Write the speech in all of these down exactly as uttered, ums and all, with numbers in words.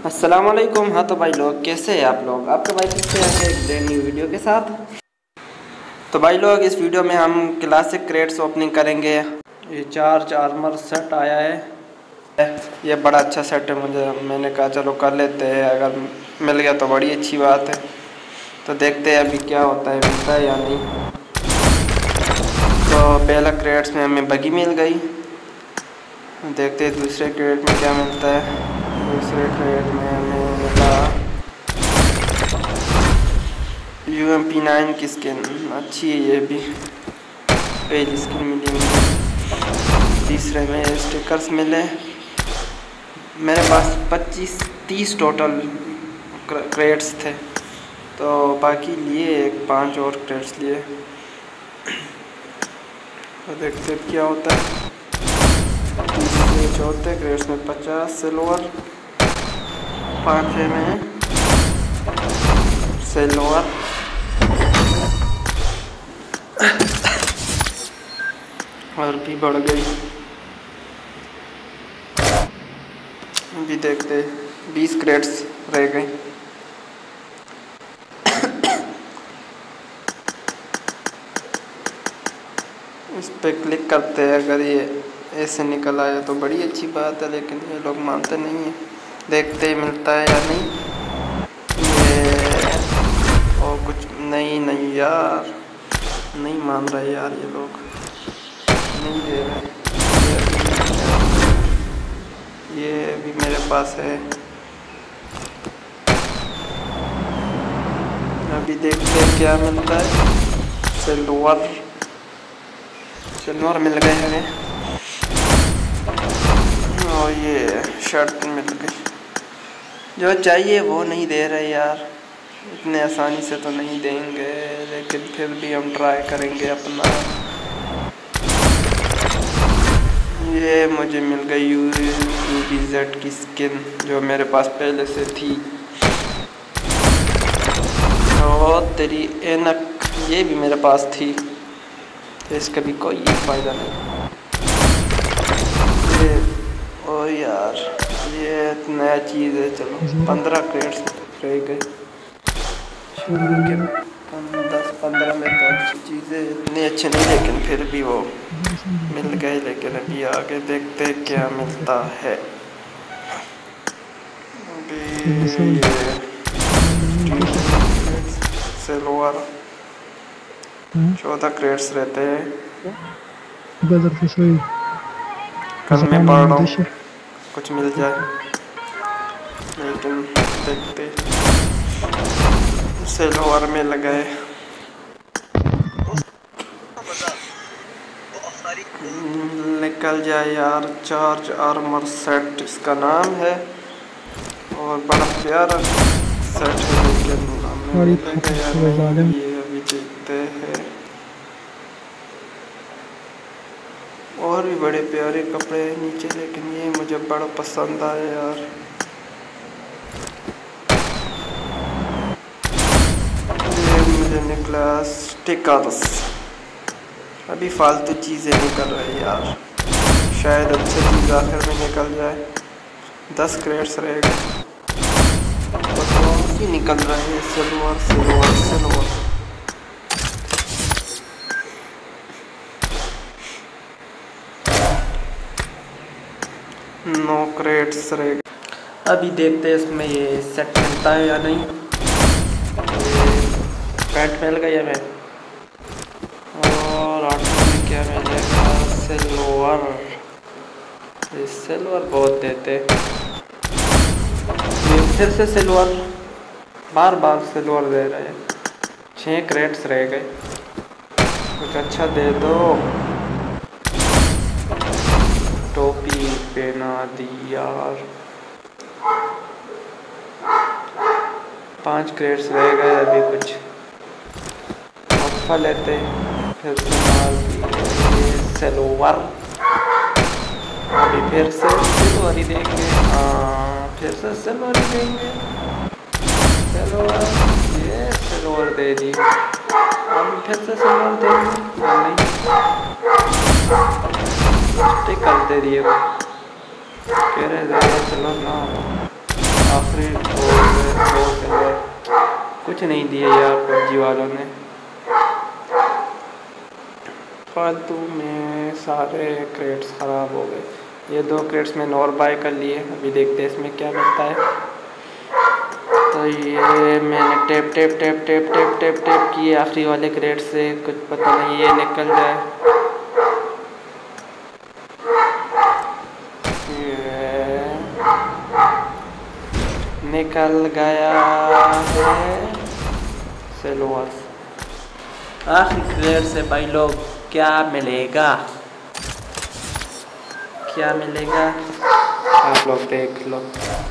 अस्सलाम वालेकुम। हाँ तो भाई लोग कैसे हैं आप लोग। आपके भाई फिर से आ गए एक ब्रांड न्यू वीडियो के साथ। तो भाई लोग इस वीडियो में हम क्लासिक क्रेट्स ओपनिंग करेंगे। ये चार्ज आर्मर सेट आया है, ये बड़ा अच्छा सेट है। मुझे मैंने कहा चलो कर लेते हैं, अगर मिल गया तो बड़ी अच्छी बात है। तो देखते हैं अभी क्या होता है, मिलता है या नहीं। तो पहला क्रेट्स में हमें बगी मिल गई, देखते हैं दूसरे क्रेट में क्या मिलता है। दूसरे क्रेट में हमें मिला यू एम पी नाइन की स्किन, अच्छी है ये भी, पहली स्किन मिली मुझे। तीसरे में स्टिकर्स मिले। मेरे पास पच्चीस तीस टोटल क्रेट्स थे, तो बाकी लिए एक पांच और क्रेट्स लिए। तो देखते हैं क्या होता है। तीसरे चौथे क्रेट्स में पचास सिल्वर, पाँचवें में सिल्वर, और भी बढ़ गई। अभी देखते बीस क्रेट्स रह गए। इस पे क्लिक करते हैं, अगर ये ऐसे निकल आया तो बड़ी अच्छी बात है, लेकिन ये लोग मानते नहीं हैं। देखते ही मिलता है या नहीं। ये और कुछ नहीं नहीं यार, नहीं मान रहे यार, ये लोग नहीं दे रहे। ये भी मेरे पास है। अभी देखते हैं क्या मिलता है। सिल्वर सिल्वर मिल गए हमें, और ये शर्ट मिल गई। जो चाहिए वो नहीं दे रहे यार, इतने आसानी से तो नहीं देंगे, लेकिन फिर भी हम ट्राई करेंगे अपना। ये मुझे मिल गई यू बी जेड की स्किन, जो मेरे पास पहले से थी। और तेरी एनक, ये भी मेरे पास थी, तो इसका भी कोई फ़ायदा नहीं। ये ओ यार, ये नया चीज़ है। चलो पंद्रह क्रेट्स रह गए। दस पंद्रह में तो अच्छी चीज़ें इतनी अच्छी नहीं, लेकिन फिर भी वो मिल गए। लेकिन अभी आगे देखते क्या मिलता है। अभी सिल्वर चौदह क्रेट्स रहते हैं। कल मैं पढ़ रहा हूँ कुछ मिल जाए, लेकिन देखते। सिल्वर में लगाए, निकल जाए यार। चार्ज आर्मर सेट इसका नाम है, और बड़ा प्यारा सेट है, लेकिन हमें मिलेगा या नहीं ये अभी देखते हैं। और भी बड़े प्यारे कपड़े नीचे, लेकिन ये मुझे बड़ा पसंद आया यार। ये मुझे निकला स्टिकर्स। अभी फालतू चीज़ें निकल रही यार, शायद अच्छी चीज़ आखिर में निकल जाए। दस क्रेट्स रह गए, ही निकल रहे हैं। Silver silver silver no crates रह गए। अभी देखते हैं इसमें ये सेट मिलता है या नहीं। पैंट मिल गई हमें, और आठवें में क्या मिलेगा। सिल्वर, सिल्वर बहुत देते। ये फिर से सिल्वर, बार बार सिल्वर दे रहे हैं। छः क्रेट्स रह गए, कुछ अच्छा दे दो। टोपी पहना दी यार। पांच क्रेट्स रह गए, अभी कुछ ऑफर लेते। फिर से सिल्वर, अभी फिर से सिल्वर ही देंगे। हाँ फिर से सिल्वर ही देंगे। सिल्वर, ये सिल्वर दे दी, अभी फिर से सिल्वर देंगे या नहीं। स्टिकर दे दिए, कह रहे ज़्यादा सिल्वर ना हो। आखिरी कुछ नहीं दिया यार पबजी वालों ने। फालतू में सारे क्रेट्स ख़राब हो गए। ये दो क्रेट्स मैंने और बाय कर लिए, अभी देखते हैं इसमें क्या मिलता है। तो ये मैंने tape tape tape tape tape tape tape किए आखिरी वाले क्रेट से, कुछ पता नहीं ये निकल जाए। निकल गया है सेलोस। आखिरी क्रेट से भाई लोग क्या मिलेगा, क्या मिलेगा आप लोग देख लो।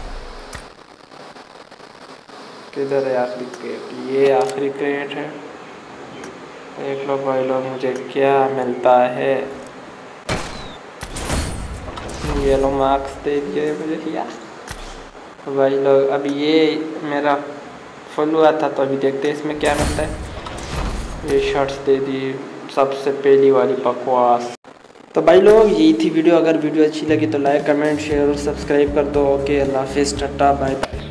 किधर है आखिरी क्रेट? ये आखिरी क्रेट है, देख लो भाई लोग मुझे क्या मिलता है। येलो मार्क्स दे दिए मुझे यार। तो भाई लोग अभी ये मेरा फुल हुआ था, तो अभी देखते हैं इसमें क्या मिलता है। ये शर्ट्स दे दी, सबसे पहली वाली बकवास। तो भाई लोग यही थी वीडियो। अगर वीडियो अच्छी लगी तो लाइक कमेंट शेयर और सब्सक्राइब कर दो। ओके, अल्लाह हाफिज़, टाटा बाय बाय।